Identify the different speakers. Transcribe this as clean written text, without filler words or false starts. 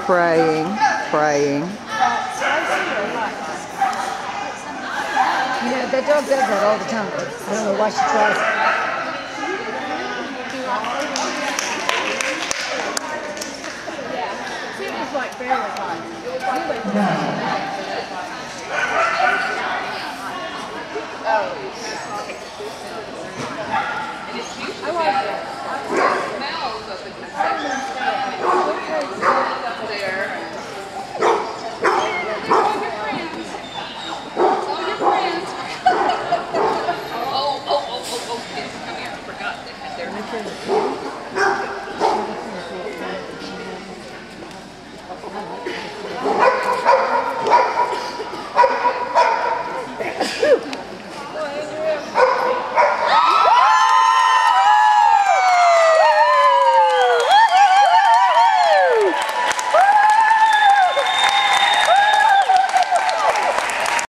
Speaker 1: Praying, praying.
Speaker 2: You know, that dog does that all the time. I don't know why she tries it.
Speaker 3: It was like barely hot.